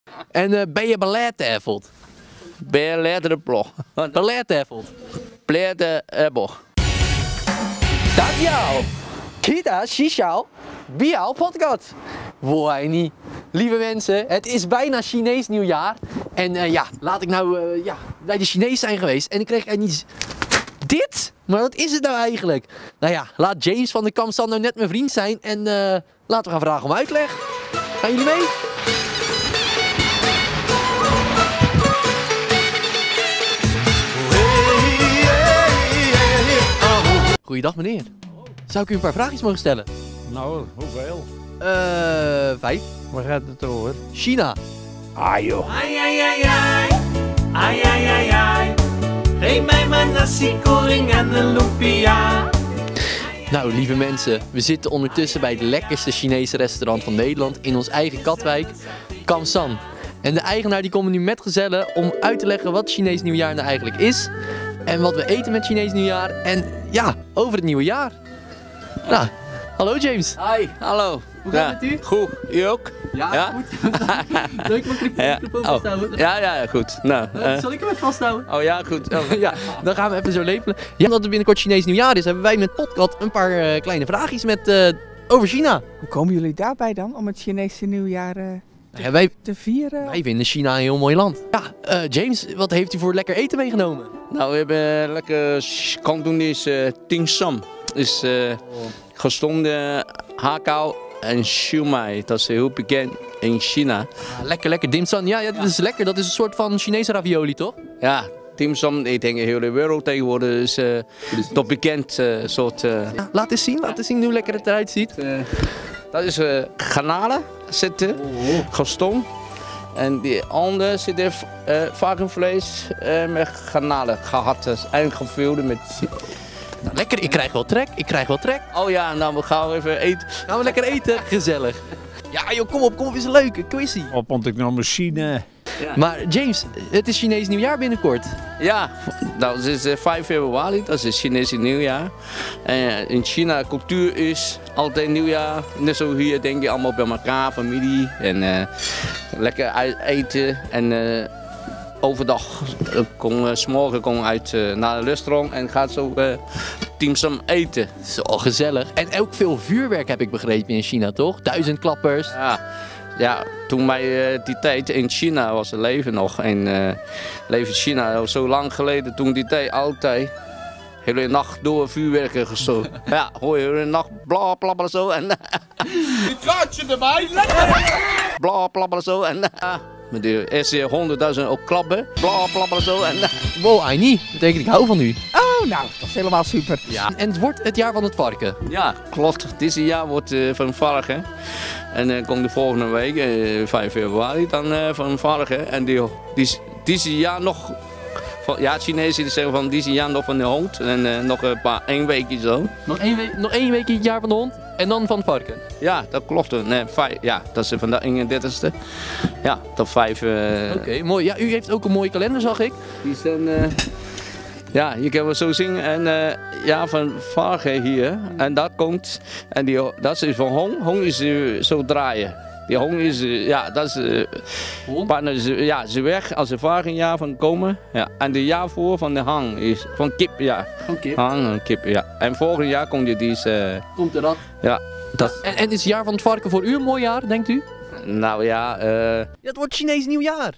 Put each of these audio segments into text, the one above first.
En ben je beleid-effeld? Beleid-plog. Beleid-effeld. Beleid-plog. Dat jou. Kita, Shishao, Biao podcast. Woai niet. Lieve mensen, het is bijna Chinees nieuwjaar. En laat ik nou bij de Chinees zijn geweest. En ik kreeg niet dit. Maar wat is het nou eigenlijk? Nou ja, laat James van de Kamsan nou net mijn vriend zijn. En laten we gaan vragen om uitleg. Gaan jullie mee? Goeiedag meneer. Zou ik u een paar vraagjes mogen stellen? Nou, hoeveel? 5. Waar gaat het over? China. Ah joh. Ai ai ai ai, ai ai ai ai. Geef mij maar nasi goreng en een lumpia. Nou, lieve mensen, we zitten ondertussen bij het lekkerste Chinese restaurant van Nederland in ons eigen Katwijk, Kamsan. En de eigenaar die komt nu met gezellen om uit te leggen wat Chinees nieuwjaar nou eigenlijk is. En wat we eten met Chinees nieuwjaar. En ja, over het nieuwe jaar. Nou, hallo James. Hi, hallo. Hoe gaat het met u? Goed, u ook? Ja, goed. Zal ik mijn microfoon vasthouden? Ja, goed. Nou, Zal ik hem even vasthouden? oh ja, goed. Oh. Ja, dan gaan we even zo lepelen. Ja, omdat het binnenkort Chinees nieuwjaar is, hebben wij met Podcast een paar kleine vraagjes over China. Hoe komen jullie daarbij dan, om het Chinese nieuwjaar Ja, wij te vieren? Wij vinden China een heel mooi land. Ja, James, wat heeft u voor lekker eten meegenomen? Nou, we hebben lekker Cantonese dim sum. Is gestoomde hakao en siumai. Dat is heel bekend in China. Lekker dim sum. Ja, dat is lekker. Dat is een soort van Chinese ravioli, toch? Ja, dim sum, ik denk de hele wereld tegenwoordig is toch bekend soort... Ja, laat eens zien hoe lekker het eruit ziet. Dat is garnalen zitten, gestoomd. En die andere zit er varkensvlees met garnalen gehad. En gevuld met... Nou, lekker, ik krijg wel trek. Oh ja, nou we gaan even eten. Gaan we lekker eten? Gezellig. Ja joh, kom op, is een leuke quizzie. Wat moet ik nou machine? Ja. Maar James, het is Chinees nieuwjaar binnenkort. Ja, dat is 5 februari, dat is het Chinese nieuwjaar. En in China, cultuur is altijd nieuwjaar. Net zo hier denk je allemaal bij elkaar, familie. En lekker uit eten. En overdag, s'morgen kom uit naar een restaurant en gaat zo dim sum eten. Zo gezellig. En ook veel vuurwerk heb ik begrepen in China, toch? 1000 klappers. Ja, toen bij die tijd in China was het leven nog. En leven China zo lang geleden, toen die tijd altijd hele nacht door vuurwerken gestoken. Ja, hoor je hele nacht bla bla bla zo en... Die traatje erbij, bla bla bla zo en... Met de eerste 100.000 ook klappen, bla bla bla zo en... Wow, Aini, dat betekent ik hou van u. Oh, nou, dat is helemaal super. Ja. En het wordt het jaar van het varken. Ja, klopt. Dit jaar wordt van varken. En dan komt de volgende week, 5 februari, dan van varken. En dit jaar nog... Ja, Chinezen zeggen van dit jaar nog van de hond. En nog één weekje zo. Nog één week in het jaar van de hond en dan van het varken. Ja, dat klopt. Nee, 5, ja, dat is van de 31ste. Ja, tot 5... Oké, mooi. Ja, u heeft ook een mooie kalender, zag ik. Die zijn... ja, je kan wel zo zien. En ja, van varken hier. En dat komt... En dat is van hong. Hong is zo draaien. Die hong is, ja, dat is... Partner, ja, ze weg als ze varkenjaar van komen. Ja. En de jaar voor van de hang is van kip, ja. Van kip. Hang en kip, ja. En volgend jaar komt je die... Komt er dat? Ja. Dat, En is het jaar van het varken voor u een mooi jaar, denkt u? nou ja... Het wordt Chinees nieuwjaar.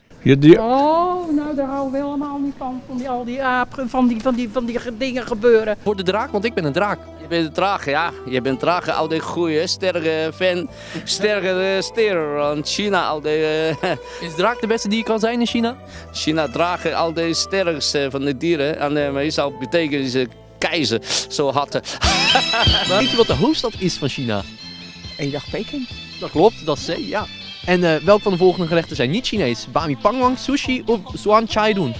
Oh, nou daar hou ik helemaal niet van al die apen, van die dingen gebeuren. Voor de draak, want ik ben een draak. Je bent een traag, ja. Je bent traag, altijd goeie, sterke fan, sterke ster van China. Altijd, Is draak de beste die je kan zijn in China? China draagt altijd het sterkste van de dieren. En meestal betekent ze keizer, zo hard. Maar weet je wat de hoofdstad is van China? En je dacht Peking? Dat klopt, dat is C, ja. En welk van de volgende gerechten zijn niet Chinees? Bami pangwang, sushi of Suan chai doen?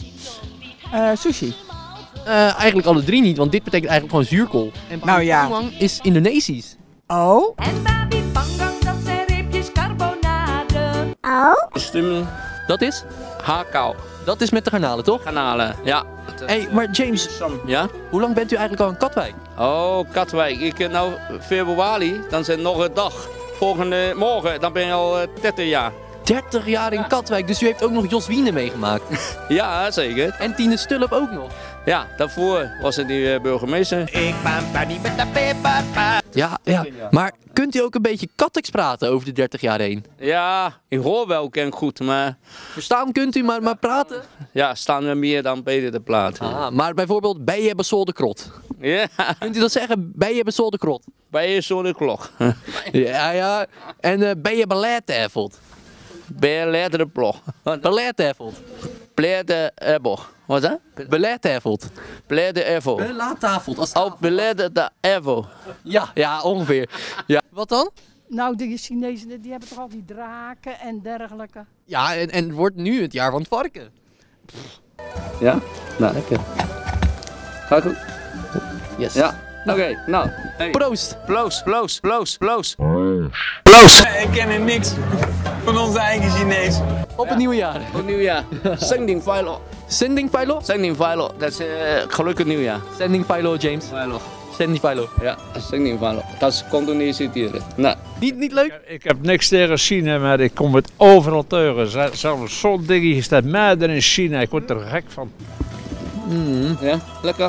Sushi. Eigenlijk alle drie niet, want dit betekent eigenlijk gewoon zuurkool. En Nou ja. pangwang is Indonesisch. Oh? En babi panggang, dat zijn reepjes carbonade. Stimmen, Dat is? hakao, Dat is met de garnalen, toch? kanalen, ja. Hé, maar James, Ja? hoe lang bent u eigenlijk al in Katwijk? Oh, Katwijk. Ik nou februari, dan is het nog een dag. Volgende morgen, dan ben je al 30 jaar. 30 jaar in Katwijk, dus u heeft ook nog Jos Wiene meegemaakt. Ja, zeker. En Tine Stulp ook nog. Ja, daarvoor was het die burgemeester. Ik ben Benny met de peperpaard. Ja. Maar kunt u ook een beetje Katwijks praten over de 30 jaar heen? Ja, ik hoor wel ken goed, maar Verstaan kunt u, maar praten? ja, staan we meer dan beter te platen. Ah, maar bijvoorbeeld, bij je Basol de Krot. Ja, Kunt u dat zeggen? Bij je Basol de Krot. bij je zo de klok. Ja. En bij je Beleidtafelt. Bij je leerdere plog. Beleidtafelt. Pleerde ebo. Wat is dat? Beleidtafelt. Pleerde evo. Belaattafelt. Als Oh, pleerde de evo. Ja, ongeveer. Ja. Wat dan? Nou, de Chinezen die hebben toch al die draken en dergelijke. Ja, en het wordt nu het jaar van het varken. Ja? Nou, lekker. Gaat goed? Yes. Ja. Oké, nou. Hey. Proost. Bloos. Ik ken er niks van onze eigen Chinees. Op het nieuwe jaar. Goed nieuwjaar. Sending Philo. Sending Philo? Sending Philo. Dat is gelukkig nieuwjaar. Sending Philo, James. Philo. Sending Philo. Ja, Sending Philo. Dat is Cantonese dieren. Nou. Niet leuk? Ik heb niks tegen China, maar ik kom het overal tegen. Zelfs zo'n dingetje staat midden in China. Ik word er gek van. Ja, lekker.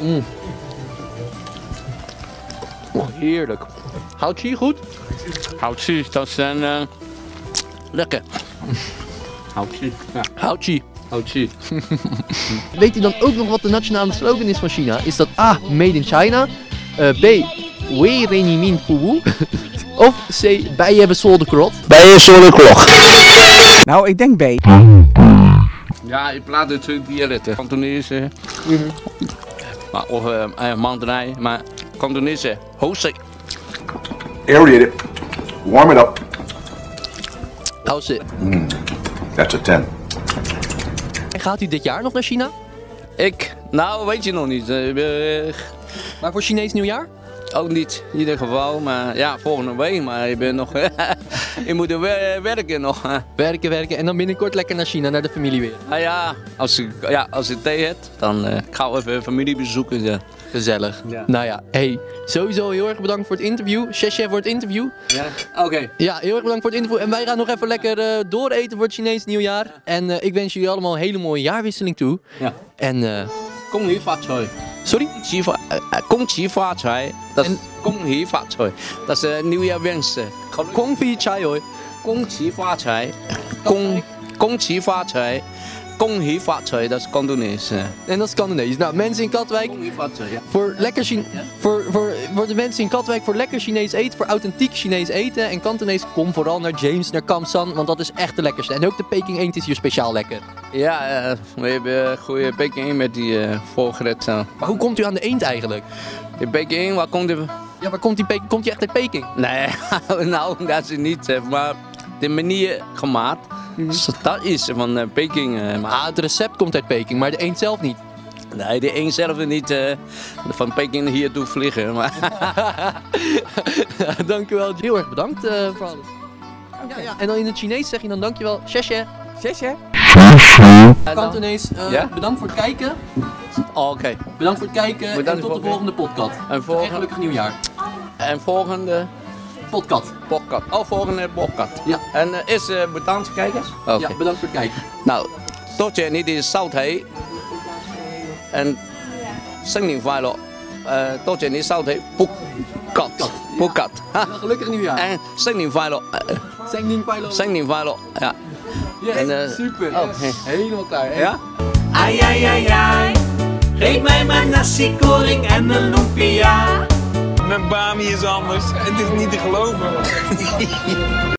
Oh, heerlijk. Houdt je goed? Houtje, dat zijn lekker. Houtje. Ja, Houdt je. houtje. Weet u dan ook nog wat de nationale slogan is van China? Is dat A, made in China, B, Wei Reni Min Fu Wu, of C, bij je Basol de Krot? Bij je zo de klok. Nou, ik denk B. Ja, ik praat de twee dialecten. Cantonese. Maar, of Mandarijn, maar Cantonese. Hoofdzee. Aerate it, warm it up. Hou ze. That's a 10. En gaat u dit jaar nog naar China? Nou weet je nog niet. Maar voor Chinees nieuwjaar? Ook niet in ieder geval, maar ja, volgende week. Maar ik ben nog. Ik moet werken nog. Werken en dan binnenkort lekker naar China, naar de familie weer. Nou ja, als ik thee heb, dan gaan we even familie bezoeken. Ja. Gezellig. Ja. Nou ja, hey, sowieso heel erg bedankt voor het interview. Chef voor het interview. Ja? Oké. Ja, heel erg bedankt voor het interview. En wij gaan nog even lekker dooreten voor het Chinees nieuwjaar. En ik wens jullie allemaal een hele mooie jaarwisseling toe. Ja. En, Kom hier, vaatzooi. sorry? Kom hier, vaatzooi. Dat is En- kom hier, vaatzooi. Dat is nieuwjaarwensen. Kong Fi Chai hoi. Kom hier, vaatzooi. Kom hier, vaatzooi. Kom hier, vaatzooi. Dat is Cantonese. En dat is Canadees. Nou, mensen in Katwijk, Kom hier, vaatzooi, ja. voor lekker voor de mensen in Katwijk, voor lekker Chinees eten, voor authentiek Chinees eten en Kantonees, kom vooral naar James, naar Kamsan, want dat is echt de lekkerste. En ook de Peking eend is hier speciaal lekker. Ja, we hebben goede Peking met die voorgerecht. Maar hoe komt u aan de eend eigenlijk? De Peking, waar komt die? Ja, waar komt die Peking? Komt die echt uit Peking? Nee, nou, dat is niet. Maar de manier gemaakt, dat is van Peking. Maar Ah, het recept komt uit Peking, maar de eend zelf niet. nee, de een zelf niet van Peking hier toe vliegen. Maar Dank u wel. Heel erg bedankt voor alles. Ja. En dan in het Chinees zeg je dan dankjewel. Xie Zesje. Kantonees, Ja? bedankt voor het kijken. oké. Bedankt voor het kijken en Bedankt tot voor de het volgende podcast. En volgende- En gelukkig nieuwjaar. En volgende Podcast. podcast. Oh, volgende podcast. Ja. En is bedankt kijkers? Oké. Ja, bedankt voor het kijken. Nou, tot je niet is zout heen. En Sending Philo. Tot je niet zout heen. Poekat. Gelukkig nieuwjaar. En Sending Philo. Sending Philo. Sending Philo. Ja. Yes, en, super. oh, Yes. Helemaal klaar. Hè? Ja? Ai, ai, ai, ai. Geef mij maar nasi goreng en een lumpia. Mijn bami is anders. Het is niet te geloven.